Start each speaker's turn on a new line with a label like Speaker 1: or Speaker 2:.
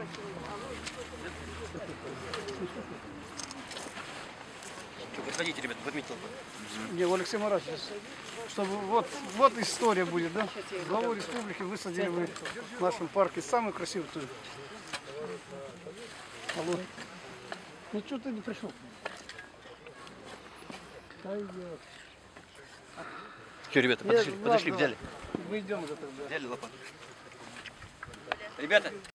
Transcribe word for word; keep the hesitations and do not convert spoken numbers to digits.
Speaker 1: Подходите, ребята, подметил.
Speaker 2: Не, Алексей Маратович, чтобы вот, вот история будет, да? Главу республики высадили вы в нашем парке. Самый красивый тур. Алло. Ну что ты не пришел?
Speaker 1: Что, ребята, подошли,
Speaker 2: Нет,
Speaker 1: подошли,
Speaker 2: ладно,
Speaker 1: взяли.
Speaker 2: Мы идем уже тогда.
Speaker 1: Взяли лопату. Ребята.